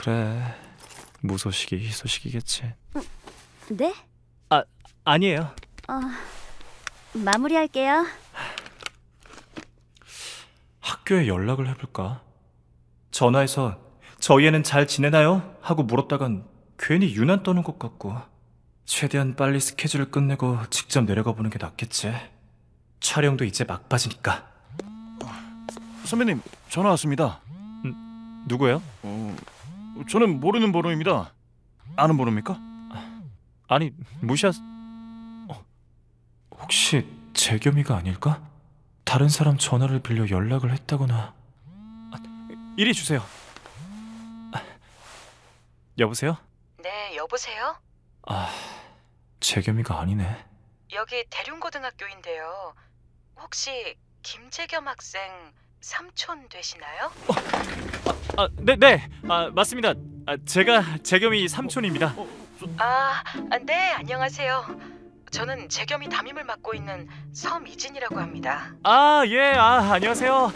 그래, 무소식이 희소식이겠지. 네? 아니에요. 마무리할게요. 학교에 연락을 해볼까? 전화해서 저희 애는 잘 지내나요? 하고 물었다간 괜히 유난 떠는 것 같고, 최대한 빨리 스케줄을 끝내고 직접 내려가 보는 게 낫겠지. 촬영도 이제 막바지니까. 선배님, 전화 왔습니다. 누구예요? 저는 모르는 번호입니다. 아는 번호입니까? 아니, 혹시 재겸이가 아닐까? 다른 사람 전화를 빌려 연락을 했다거나. 이리 주세요. 여보세요? 네, 여보세요? 재겸이가 아니네. 여기 대륜고등학교인데요. 혹시 김재겸 학생 삼촌 되시나요? 네, 맞습니다. 제가 재겸이 삼촌입니다. 네, 안녕하세요. 저는 재겸이 담임을 맡고 있는 서미진이라고 합니다. 예, 안녕하세요.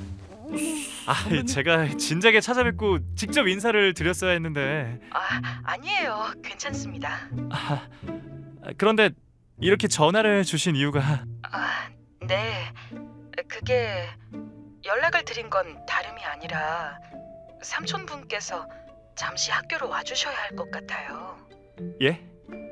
제가 진작에 찾아뵙고 직접 인사를 드렸어야 했는데. 아니에요. 괜찮습니다. 그런데 이렇게 전화를 주신 이유가? 네. 그게 연락을 드린 건 다름이 아니라 삼촌분께서 잠시 학교로 와주셔야 할 것 같아요. 예?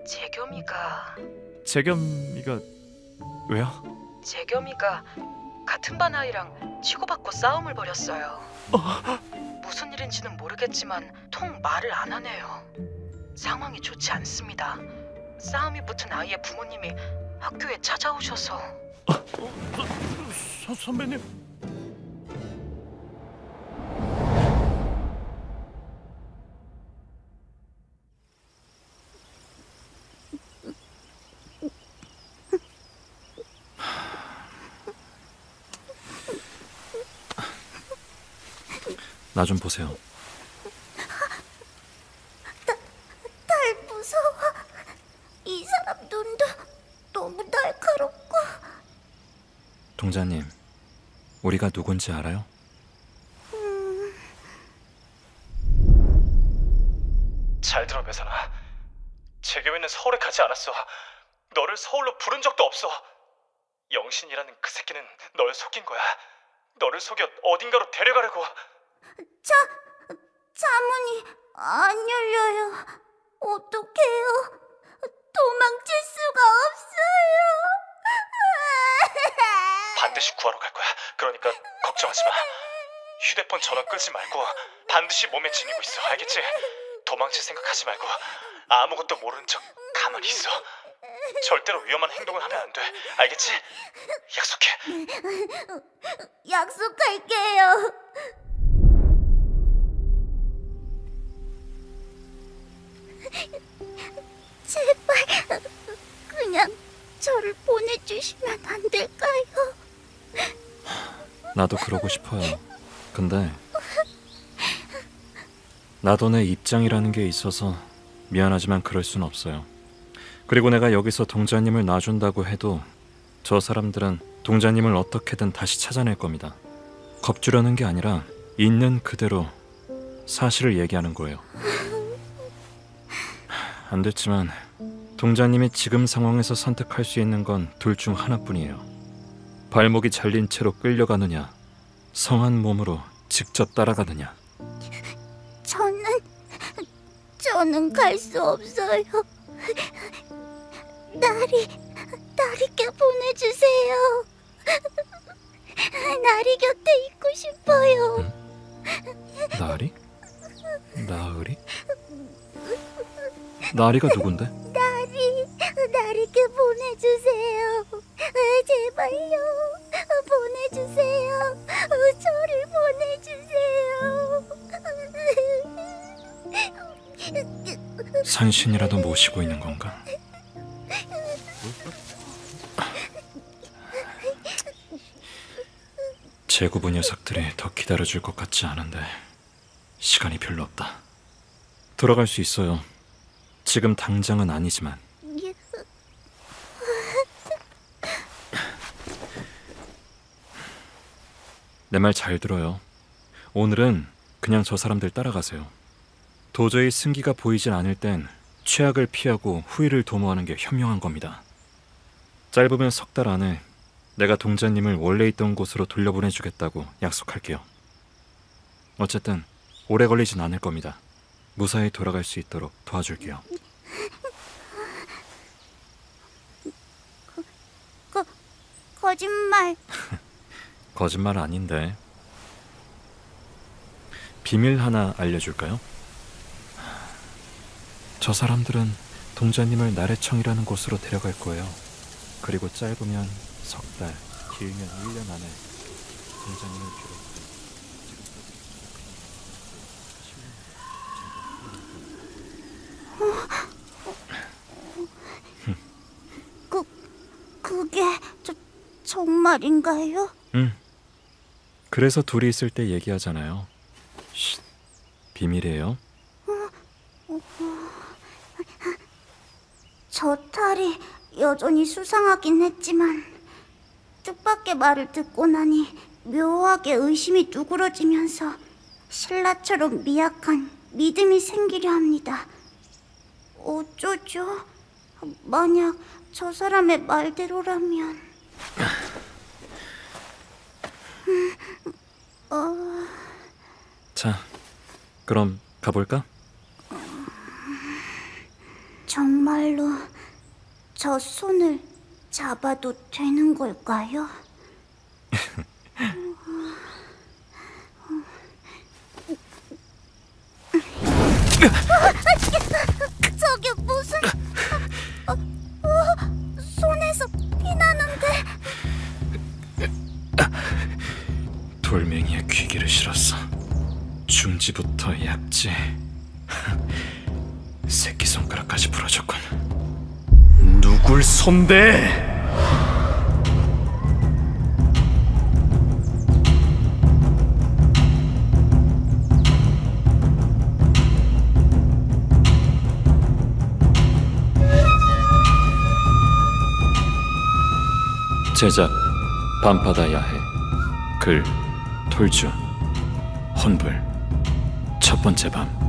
재겸이가 왜요? 재겸이가 같은 반 아이랑 치고받고 싸움을 벌였어요. 무슨 일인지는 모르겠지만 통 말을 안 하네요. 상황이 좋지 않습니다. 싸움이 붙은 아이의 부모님이 학교에 찾아오셔서. 선배님. 나 좀 보세요. 달 무서워. 이 사람 눈도 너무 날카롭고. 동자님, 우리가 누군지 알아요? 잘 들어, 배선아. 재겸이는 서울에 가지 않았어. 너를 서울로 부른 적도 없어. 영신이라는 그 새끼는 널 속인 거야. 너를 속여 어딘가로 데려가려고. 차문이 안 열려요. 어떡해요? 도망칠 수가 없어요. 반드시 구하러 갈 거야. 그러니까 걱정하지 마. 휴대폰 전화 끄지 말고 반드시 몸에 지니고 있어. 알겠지? 도망칠 생각하지 말고 아무것도 모르는 척 가만히 있어. 절대로 위험한 행동을 하면 안 돼. 알겠지? 약속해. 약속할게요. 제발 그냥 저를 보내주시면 안 될까요? 나도 그러고 싶어요. 근데 나도 내 입장이라는 게 있어서 미안하지만 그럴 순 없어요. 그리고 내가 여기서 동자님을 놔준다고 해도 저 사람들은 동자님을 어떻게든 다시 찾아낼 겁니다. 겁주려는 게 아니라 있는 그대로 사실을 얘기하는 거예요. 안 됐지만 동자님이 지금 상황에서 선택할 수 있는 건 둘 중 하나뿐이에요. 발목이 잘린 채로 끌려가느냐, 성한 몸으로 직접 따라가느냐. 저는 갈 수 없어요. 나리께 보내주세요. 나리 곁에 있고 싶어요. 나리? 나으리? 나리가 누군데? 나리께 보내주세요. 제발요. 보내주세요. 저를 보내주세요. 산신이라도 모시고 있는 건가? 제구부 녀석들이 더 기다려줄 것 같지 않은데 시간이 별로 없다. 돌아갈 수 있어요. 지금 당장은 아니지만. 내 말 잘 들어요. 오늘은 그냥 저 사람들 따라가세요. 도저히 승기가 보이진 않을 땐 최악을 피하고 후일을 도모하는 게 현명한 겁니다. 짧으면 석 달 안에 내가 동자님을 원래 있던 곳으로 돌려보내주겠다고 약속할게요. 어쨌든 오래 걸리진 않을 겁니다. 무사히 돌아갈 수 있도록 도와줄게요. 거짓말. 거짓말 아닌데. 비밀 하나 알려줄까요? 저 사람들은 동자님을 나래청이라는 곳으로 데려갈 거예요. 그리고 짧으면 석 달, 길면 1년 안에 동자님을 비롯해 그게 정말인가요? 그래서 둘이 있을 때 얘기하잖아요. 쉿, 비밀이에요. 저 탈이 여전히 수상하긴 했지만 뜻밖의 말을 듣고 나니 묘하게 의심이 누그러지면서 신라처럼 미약한 믿음이 생기려 합니다. 어쩌죠? 만약 저 사람의 말대로라면... 자, 그럼 가볼까? 정말로 저 손을 잡아도 되는 걸까요? 저게 무슨... 손에서 피나는데... 돌멩이에 귀기를 실었어. 중지부터 약지. 새끼손가락까지 부러졌군. 누굴 손대? 제작 밤바다 야해. 글 톨주. 혼불. 첫 번째 밤.